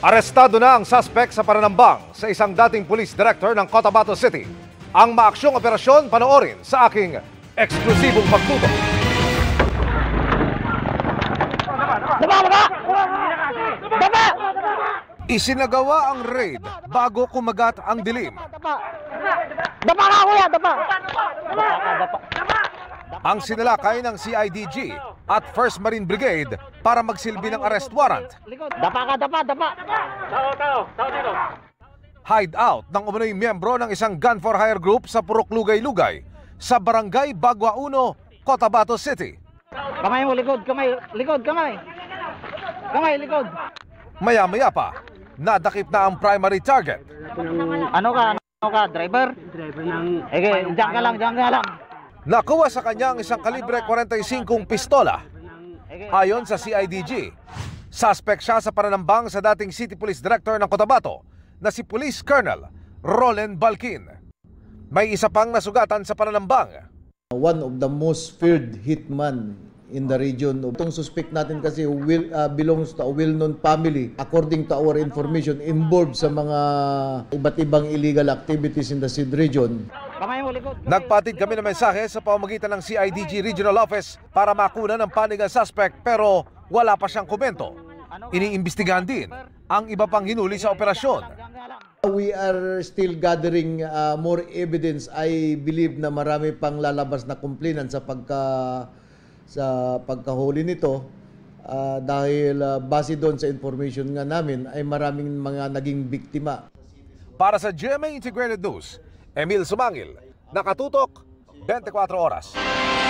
Arestado na ang suspect sa pananambang sa isang dating police director ng Cotabato City. Ang maaksyong operasyon panoorin sa aking eksklusibong pagtutok. Isinagawa ang raid bago kumagat ang dilim. Dapa ka kuya, dapa! Ang sinalakay ng CIDG at 1st Marine Brigade para magsilbi ng arrest warrant. Dapa ka, dapa! Tao dito! Hideout ng umunoy miyembro ng isang gun for hire group sa Purok Lugay-Lugay sa Barangay Bagua 1, Cotabato City. Kamay mo, likod, likod. Maya-maya pa, nadakip na ang primary target. Ano ka, driver? Driver ng... Diyan ka lang. Nakuha sa kanya ang isang kalibre 45 pistola. Ayon sa CIDG, suspect siya sa pananambang sa dating City Police Director ng Cotabato na si Police Colonel Roland Balkin. May isa pang nasugatan sa pananambang. One of the most feared hitman in the region. Itong suspect natin kasi belongs to a well-known family. According to our information, involved sa mga iba't ibang illegal activities in the said region. Nagpatid kami ng mensahe sa pamamagitan ng CIDG Regional Office para makunan ng panig ang suspect pero wala pa siyang komento. Iniimbestigahan din ang iba pang hinuli sa operasyon. We are still gathering more evidence. I believe na marami pang lalabas na complainant sa pagkahuli nito dahil base doon sa information nga namin ay maraming mga naging biktima. Para sa GMA Integrated News, Emil Sumangil, nakatutok 24 oras.